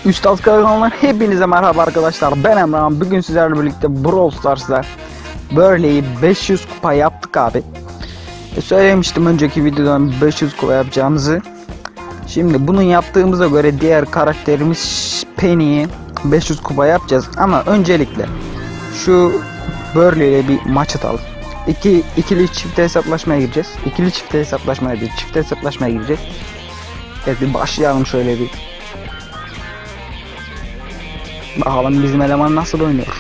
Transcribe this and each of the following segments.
Üstad kanalından hepinize merhaba arkadaşlar. Ben Emrah. Bugün sizlerle birlikte Brawl Stars'ta Burley'i 500 kupa yaptık abi. Söylemiştim önceki videodan 500 kupa yapacağımızı. Şimdi bunu yaptığımıza göre diğer karakterimiz Penny'yi 500 kupa yapacağız. Ama öncelikle şu Burley ile bir maç atalım. İkili çift hesaplaşmaya gireceğiz. İkili çift hesaplaşmaya değil, çift hesaplaşmaya gireceğiz. Evet, bir başlayalım şöyle bir. Bakalım bizim eleman nasıl oynuyor.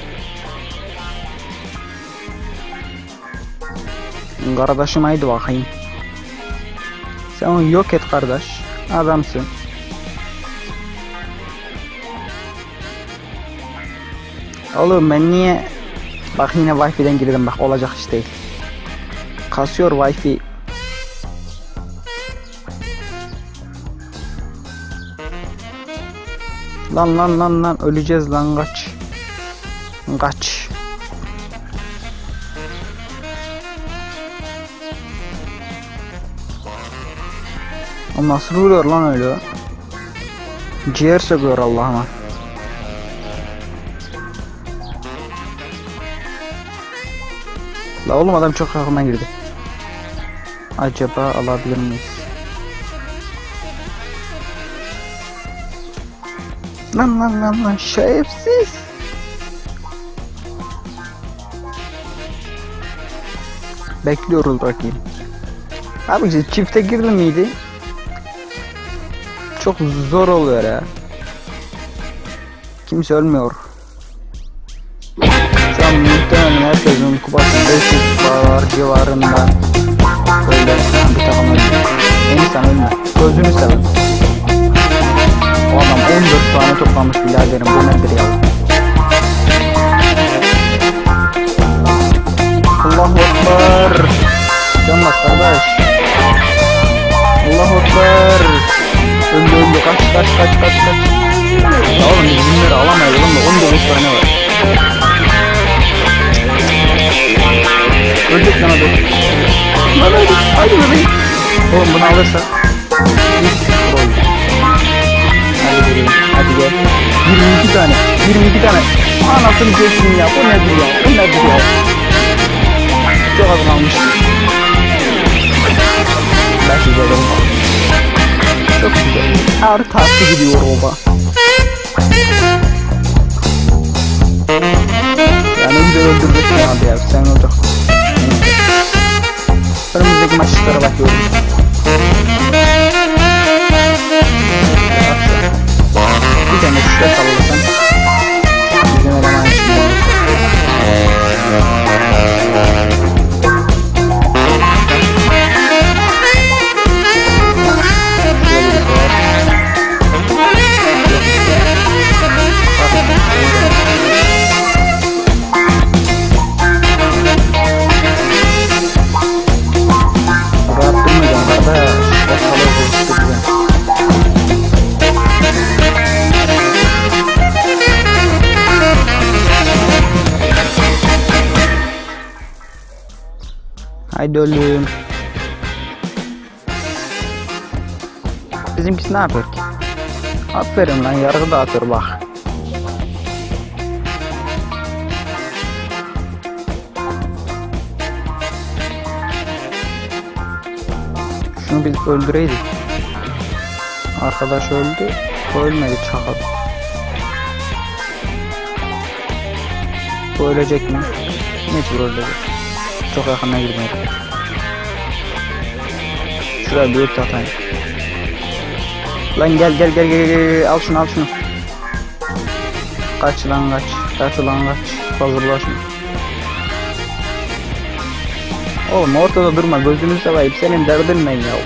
Kardeşim haydi bakayım. Sen onu yok et kardeş. Adamsın. Oğlum ben niye... Bak yine Wi-Fi'den girdim, bak olacak iş değil. Kasıyor Wi-Fi. Lan öleceğiz lan, kaç. Kaç. O nasıl vuruyor lan öyle? Ciğer söküyor Allah'ıma. La oğlum adam çok yakına girdi. Acaba alabilir miyiz? Lan şerefsiz. Bekliyoruz bakayım. Abi çifte girdi miydi? Çok zor oluyor ya. Kimse ölmüyor. Şu an muhtemelen herkesin kupası 500 kupalar civarında. Böyle bir takım ölmüyor. İnsan ölme. Gözünü seveyim. O adam 14 tane toplamış biraderim, bu nedir ya? Allahu Ekber. Canmaz kardeş. Allahu Ekber. Öldü kaç. Ya oğlum biz bunları alamayız oğlum da 19 tane var. Öldük lan hadi. Hadi bebeğim. Oğlum bunu alırsa hadi gel. 22 tane. Anasını geçsin ya. Bu nedir ya? Çok az kalmıştı. Belki güzel. Çok güzel. Her tatlı gidiyor oba. Yani güzel öldüreceksin abi ya. Sen olacak. Önümüzdeki maçlara bakıyorum. Bir tane şuraya sallarsan bizim eleman için haydi oğlum. Bizimkisi ne yapıyor ki? Aferin lan, yargı dağıtıyor bak. Şunu biz öldüreydik. Arkadaş öldü. O ölmedi, çakal. Bu ölecek mi? Mecbur ölecek. Çok yakına girmeyelim. Şuraya bir ult atayım. Lan gel. Al şunu. Kaç lan kaç. Hazırlaşma. Oğlum ortada durma, gözünü seveyim, senin derdin ne ya?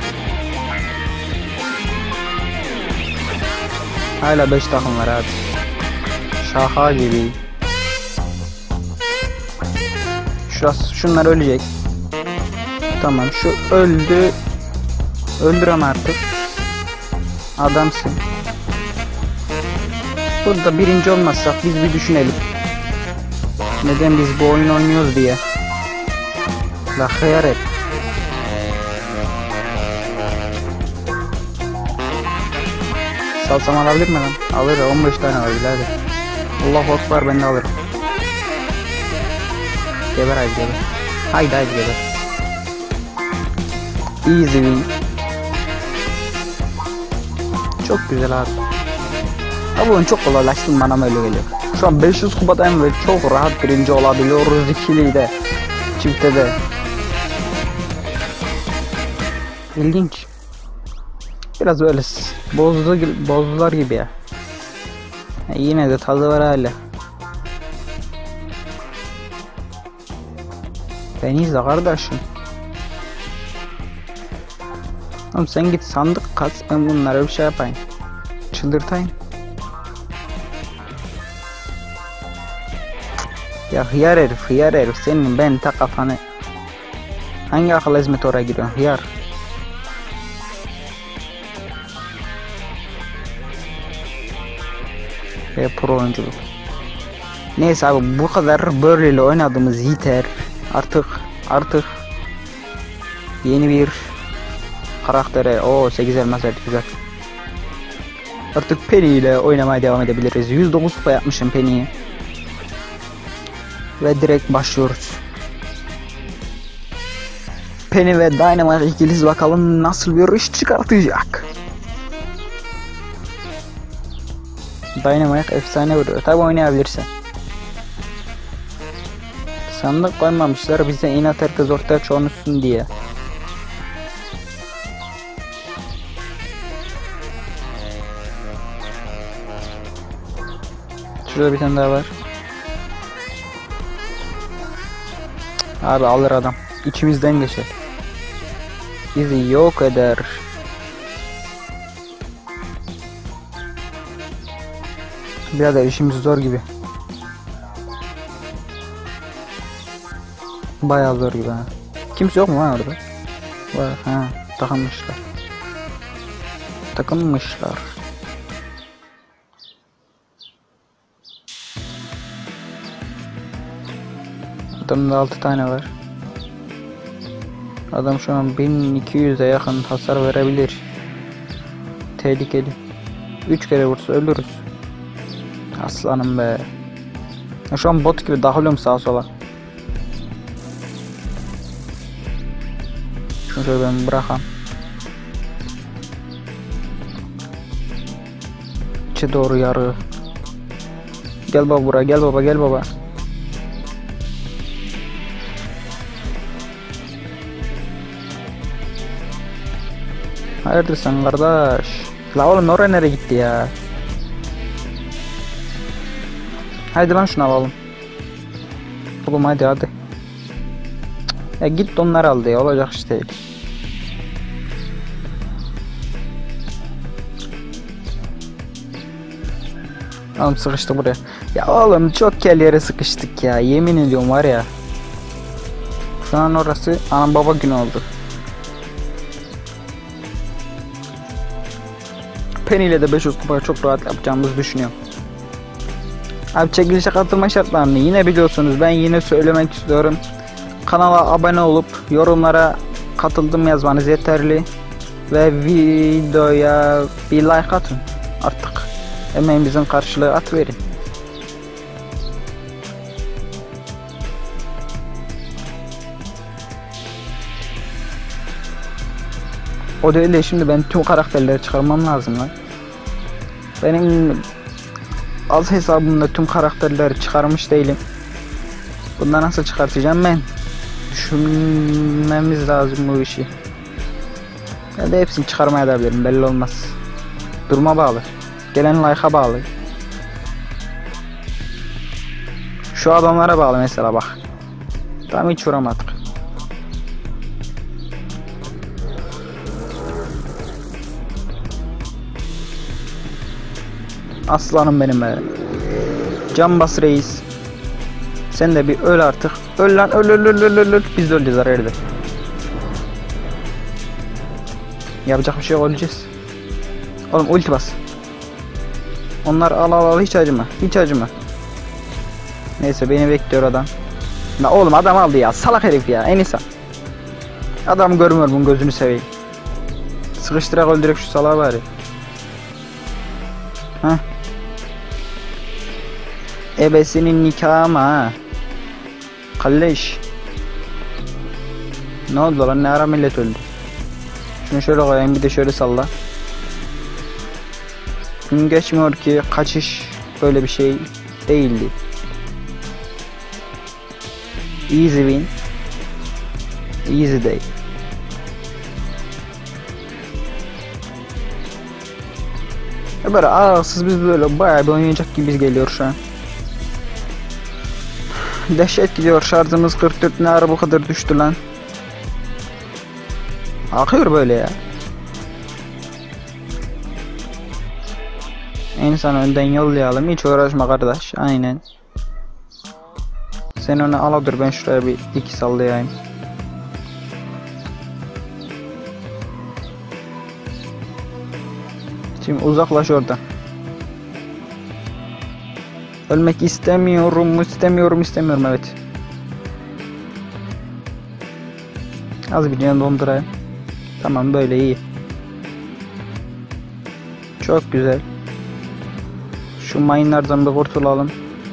Hala 5 takım var abi. Şaka gibi. Şunlar ölecek. Tamam, şu öldü. Öldürem artık. Adamsın. Burada birinci olmazsak biz bir düşünelim. Neden biz bu oyunu oynuyoruz diye. La hayaret. Salsam alabilir mi lan? Alır, 15 tane var birader. Allah Ekber, ben de alırım. Geber haydi geber. Haydi geber. Easy win. Çok güzel abi. Abi oyun çok kolaylaştı, bana öyle geliyor. Şu an 500 kupadayım ve çok rahat birinci olabiliyoruz ikili de. Çifte de. İlginç. Biraz böyle bozdular gibi ya. Yine de tadı var hala. Beni izle kardeşim. Oğlum sen git sandık kas, ben bunlara bir şey yapayım. Çıldırtayım. Ya hıyar herif senin ben ta kafanı. Hangi akıl hizmet oraya giriyorsun hıyar? Ve pro oyunculuk. Neyse abi, bu kadar böyle oynadığımız yeter. Artık yeni bir karaktere 8 elmas verdik, güzel. Artık Penny ile oynamaya devam edebiliriz. 109 kupa yapmışım Penny'yi. Ve direkt başlıyoruz. Penny ve Dynamite ikilisi bakalım nasıl bir iş çıkartacak. Dynamite efsane vuruyor. Tabi oynayabilirsin. Sandık koymamışlar bize, inat herkes ortaya çoğunluksun diye. Şurada bir tane daha var. Abi alır adam. İçimizden geçer. Bizi yok eder. Birader işimiz zor gibi. Bayağı zor gibi ha. Kimse yok mu lan orada? Var ha, takılmışlar. Adamda 6 tane var. Adam şu an 1200'e yakın hasar verebilir. Tehlikeli. 3 kere vursa ölürüz. Aslanım be. Şu an bot gibi dağılıyorum sağa sola. Şunu şöyle ben bırakam. İçe doğru yarı. Gel baba buraya, gel baba. Hayırdır sen kardeş? La oğlum oraya nereye gitti ya? Haydi lan şunu alalım. Oğlum hadi. Ya git onları al diye, olacak iş değil. Oğlum sıkıştık buraya. Ya oğlum çok kel yere sıkıştık ya, yemin ediyorum var ya. Şu an orası anam baba günü oldu. Penny ile de 500 kupa çok rahat yapacağımızı düşünüyorum. Abi çekilişe katılma şartlarını yine biliyorsunuz, ben yine söylemek istiyorum. Kanala abone olup yorumlara katıldım yazmanız yeterli. Ve videoya bir like atın artık. Emeğimizin karşılığı atıverin. O değil de şimdi ben tüm karakterleri çıkarmam lazım lan. Benim az hesabımda tüm karakterleri çıkarmış değilim. Bundan nasıl çıkartacağım ben? Düşünmemiz lazım bu işi. Ya da hepsini çıkarmaya da bilirim, belli olmaz. Duruma bağlı. Gelen like'a bağlı. Şu adamlara bağlı mesela bak. Tam hiç vuramadık. Aslanım benim be. Cambaz reis. Sen de bir öl artık. Öl lan, öl. Biz de öleceğiz arada. Yapacak bir şey yok, öleceğiz. Oğlum ulti bas. Onlar al hiç acıma. Neyse beni bekliyor adam. La oğlum adam aldı ya, salak herif ya, en insan. Adam görmüyor bunun gözünü seveyim. Sıkıştırarak öldürek şu salağı bari. Heh. Ebesinin nikahı ama ha. Kalleş. Ne oldu lan, ne ara millet öldü. Şunu şöyle koyayım, bir de şöyle salla. Gün geçmiyor ki kaçış böyle bir şey değildi. Easy win. Easy day. Böyle aralıksız biz böyle bayağı bir oynayacak gibi biz geliyor şu an. Dehşet gidiyor, şarjımız 44, ne ara bu kadar düştü lan. Akıyor böyle ya. İnsan önden yollayalım, hiç uğraşma kardeş. Aynen. Sen onu al, dur ben şuraya bir iki sallayayım. Şimdi uzaklaş oradan. Ölmek istemiyorum, evet. Az bir can dondurayım. Tamam, böyle iyi. Çok güzel. Şu mayınlardan bir kurtulalım.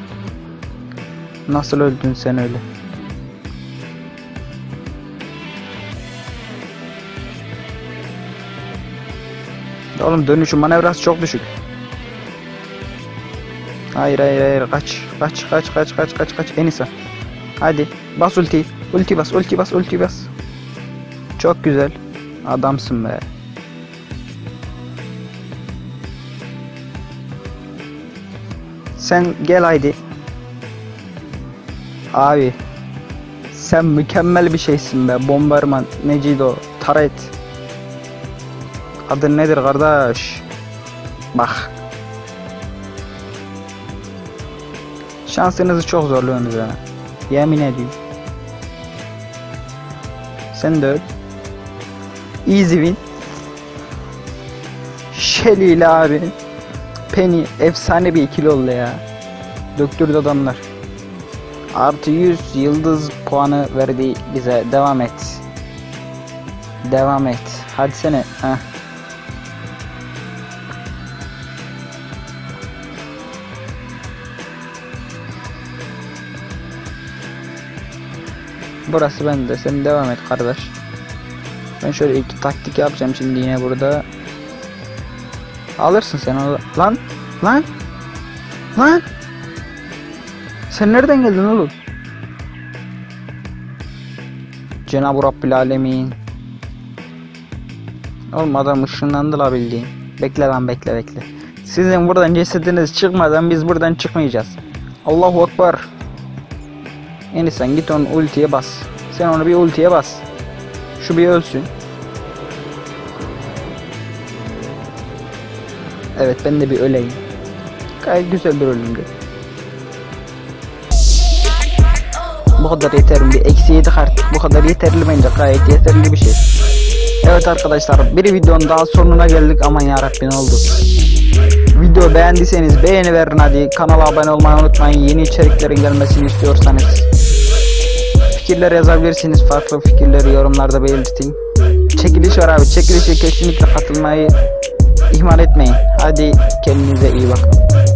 Nasıl öldün sen öyle? Oğlum dönüşüm manevrası çok düşük. Hayır, kaç Enisa. Hadi bas ulti. Ulti bas. Çok güzel. Adamsın be. Sen gel haydi. Abi sen mükemmel bir şeysin be. Bombarman, Necido, Taret. Adın nedir kardeş? Bak. Şansınızı çok zorluyorsunuz ha. Yemin ediyorum. Sen de öl. Easy win. Shelly ile abi. Penny efsane bir ikili oldu ya. Döktürdü adamlar. Artı 100 yıldız puanı verdi bize. Devam et. Hadi sene. Heh. Burası bende. Sen devam et kardeş. Ben şöyle iki taktik yapacağım şimdi yine burada. Alırsın sen onu. Lan. Sen nereden geldin oğlum? Cenab-ı Rabbil Alemin. Oğlum adam ışınlandı la bildiğin. Bekle lan, bekle. Sizin buradan cesediniz çıkmadan biz buradan çıkmayacağız. Allahu Ekber. Yani sen git onu ultiye bas. Sen onu bir ultiye bas. Şu bir ölsün. Evet, ben de bir öleyim. Gayet güzel bir ölümdü. Bu kadar yeterli, bir eksi 7 kart. Bu kadar yeterli bence, gayet yeterli bir şey. Evet arkadaşlar, bir videonun daha sonuna geldik. Aman yarabbim, oldu. Video beğendiyseniz beğeni verin hadi. Kanala abone olmayı unutmayın. Yeni içeriklerin gelmesini istiyorsanız. Fikirler yazabilirsiniz. Farklı fikirleri yorumlarda belirtin. Çekiliş var abi. Çekilişe kesinlikle katılmayı ihmal etmeyin. Hadi kendinize iyi bakın.